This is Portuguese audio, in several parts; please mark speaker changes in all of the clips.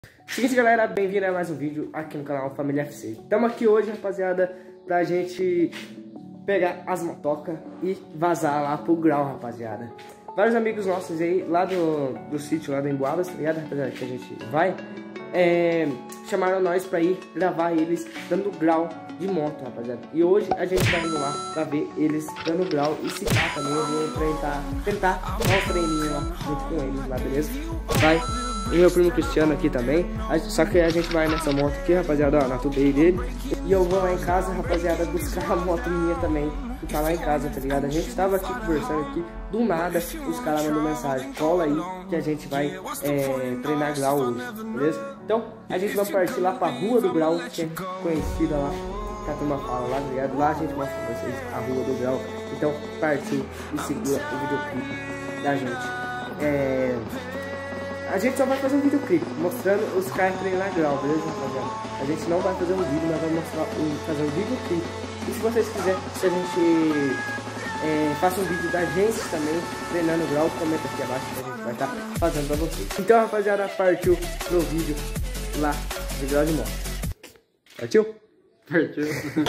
Speaker 1: Seguinte, galera, bem-vindo a mais um vídeo aqui no canal Família FC. Estamos aqui hoje, rapaziada, pra gente pegar as motocas e vazar lá pro grau, rapaziada. Vários amigos nossos aí, lá do sítio, lá do Emboabas, tá ligado, rapaziada, que a gente vai, chamaram nós pra ir gravar eles dando grau de moto, rapaziada. E hoje a gente vai indo lá pra ver eles dando grau e se pá também. Eu vou tentar dar um treininho lá junto com eles lá, beleza? Vai. E meu primo Cristiano aqui também. Só que a gente vai nessa moto aqui, rapaziada, ó, na tubei dele. E eu vou lá em casa, rapaziada, buscar a moto minha também, que tá lá em casa, tá ligado? A gente tava aqui conversando aqui, do nada, os caras mandam mensagem: cola aí que a gente vai treinar grau hoje, beleza? Então, a gente vai partir lá pra Rua do Grau, que é conhecida lá, que a turma fala lá, tá ligado? Lá a gente mostra pra vocês a Rua do Grau. Então, partiu e segura o videoclipe da gente. A gente só vai fazer um videoclipe mostrando os caras treinar grau, beleza, rapaziada? A gente não vai fazer um vídeo, mas vai mostrar fazer um videoclipe. E se vocês quiserem que a gente faça um vídeo da gente também treinando grau, comenta aqui abaixo que a gente vai estar fazendo pra vocês. Então, rapaziada, partiu pro vídeo lá de grau de moto. Partiu? Partiu.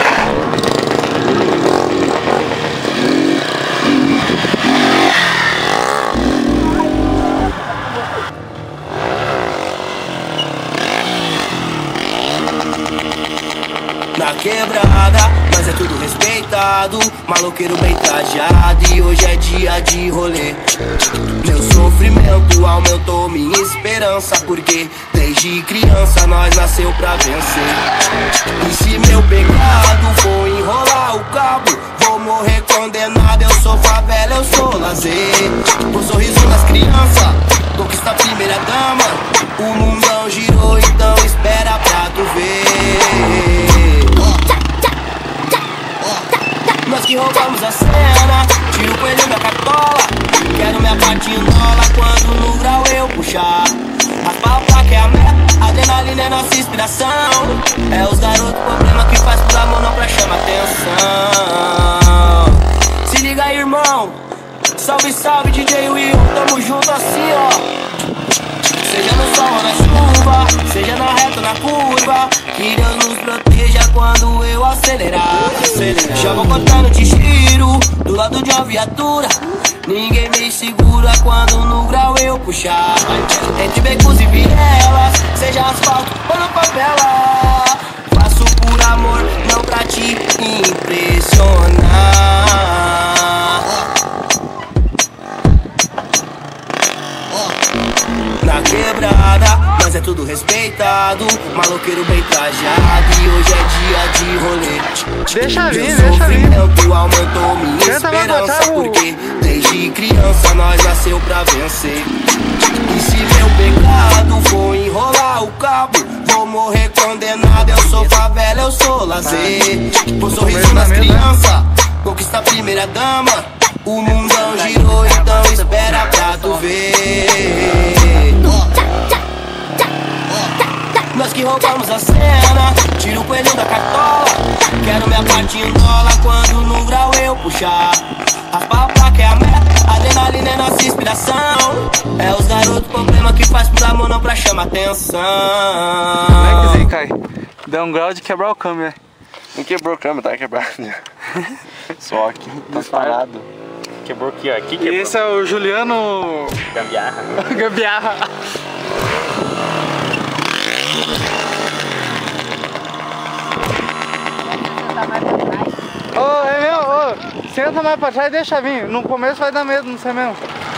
Speaker 2: Na quebrada, mas é tudo respeitado. Maloqueiro bem trajado e hoje é dia de rolê. Meu sofrimento aumentou minha esperança, porque desde criança nós nasceu pra vencer. E se meu pecado for enrolar o cabo, vou morrer condenado. Eu sou favela, eu sou lazer. O sorriso das crianças, conquista a primeira dama. O mundão girou, então espera pra tu ver. Nós que roubamos a cena, tiro o coelho da cartola. Quero minha patinola quando no grau eu puxar. A palpa que é a meta, adrenalina é nossa inspiração. É os garotos problema que faz por amor, não pra chamar atenção. Se liga aí, irmão. Salve, salve, DJ Will. Tamo junto assim, ó. Seja no sol ou na chuva, seja na reta ou na curva, que Deus nos proteja quando eu acelerar. Já vou contando de tiro do lado de uma viatura. Ninguém me segura quando no grau eu puxar. Entre becos e vielas, seja asfalto ou na favela, faço por amor, não pra te impressionar. Na quebrada, mas é tudo respeitado. Maloqueiro bem trajado e hoje é dia de rolê.
Speaker 3: Deixa vir,
Speaker 2: meu
Speaker 3: deixa vir.
Speaker 2: sofrimento aumentou minha esperança, porque desde criança nós nasceu pra vencer. E se meu pecado for enrolar o cabo, vou morrer condenado. Eu sou favela, eu sou lazer. Por sorriso das crianças, conquista a primeira dama. O mundão girou, então espera pra tu ver. Nós que roubamos a cena, tiro o coelho da cartola. Quero minha patinola quando no grau eu puxar. A palpa que é a meta, adrenalina é nossa inspiração. É os garotos problema que faz por amor, não pra chamar atenção.
Speaker 3: Como é que cai? Deu um grau de quebrar o câmbio, né?
Speaker 4: Não quebrou o câmbio, tá quebrado. Só aqui, tá parado.
Speaker 5: Quebrou aqui, ó. Aqui quebrou.
Speaker 3: Esse é o Juliano
Speaker 5: Gambiarra.
Speaker 3: Gambiarra. Ô, é meu, ô, senta mais pra trás e deixa vir. No começo vai dar medo, não sei mesmo.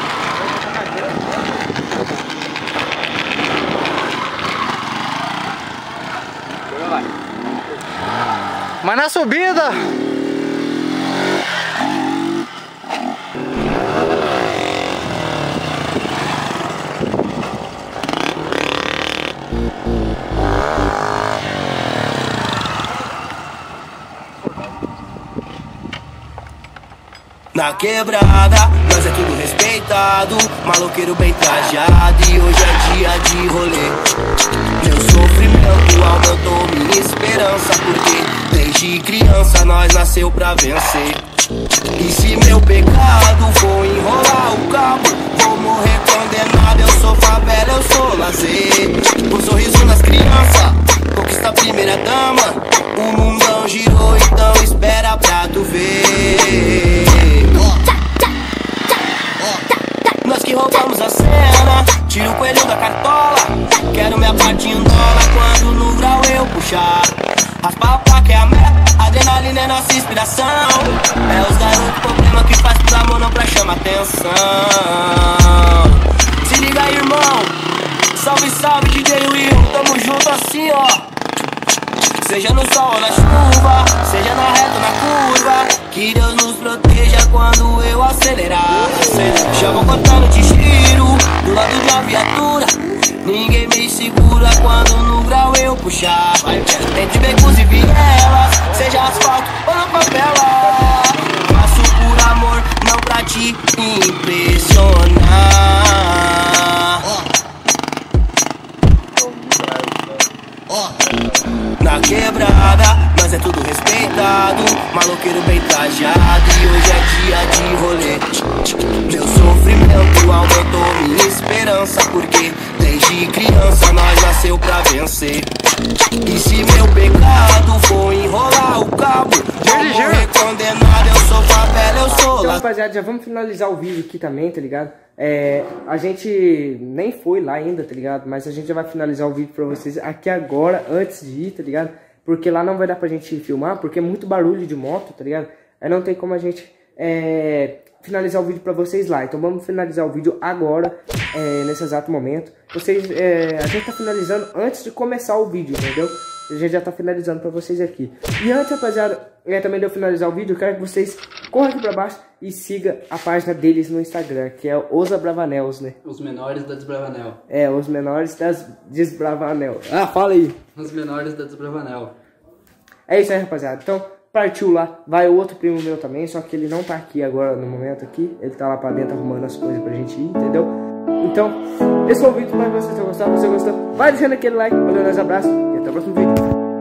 Speaker 3: Mas na subida.
Speaker 2: Na quebrada, mas é tudo respeitado. Maloqueiro bem trajado e hoje é dia de rolê. Meu sofrimento aumentou minha esperança, porque desde criança nós nasceu pra vencer. E se meu pecado for enrolar o cabo, vou morrer condenado. Eu sou favela, eu sou lazer. Com sorriso nas crianças, conquista a primeira dama. O mundão girou, então espera pra tu ver. Nós que roubamos a cena, tira o coelho da cartola. Quero minha parte em dólar quando no grau eu puxar. Raspa a placa é a meta, adrenalina é nossa inspiração. É os garotos problema que faz por amor, não pra chamar atenção. Se liga aí, irmão, salve, salve DJ Will, tamo junto assim ó. Seja no sol ou na chuva, seja na reta ou na curva, que Deus nos proteja quando eu acelerar. Já vou contando de giro, do lado de uma viatura. Ninguém me segura quando no grau eu puxar. Entre becos e vielas, seja asfalto ou na favela, faço por amor, não pra te impressionar. Na quebrada, nós é tudo respeitado, maloqueiro bem trajado, e hoje é dia de rolê. Meu sofrimento aumentou minha esperança, porque desde criança nós nasceu pra vencer. E se meu pecado for enrolar o cabo, vou morrer condenado. Eu sou favela, eu sou
Speaker 1: Então, rapaziada, já vamos finalizar o vídeo aqui também, tá ligado? A gente nem foi lá ainda, tá ligado? Mas a gente já vai finalizar o vídeo pra vocês aqui agora, antes de ir, tá ligado? Porque lá não vai dar pra gente filmar, porque é muito barulho de moto, tá ligado? Aí não tem como a gente finalizar o vídeo pra vocês lá. Então vamos finalizar o vídeo agora, nesse exato momento. A gente tá finalizando antes de começar o vídeo, entendeu? A gente já tá finalizando pra vocês aqui. E antes, rapaziada, também de eu finalizar o vídeo, eu quero que vocês corram aqui pra baixo e sigam a página deles no Instagram, que é Os Abravanels, né?
Speaker 6: Os menores da Desbravanel.
Speaker 1: Os menores das Desbravanel. Ah, fala aí.
Speaker 6: Os menores da Desbravanel.
Speaker 1: É isso aí, rapaziada. Então, partiu lá. Vai o outro primo meu também, só que ele não tá aqui agora no momento aqui. Ele tá lá pra dentro arrumando as coisas pra gente ir, entendeu? Então, esse foi o vídeo. Espero que vocês tenham gostado. Se você gostou, vai deixando aquele like. Valeu, nós abraços e até o próximo vídeo.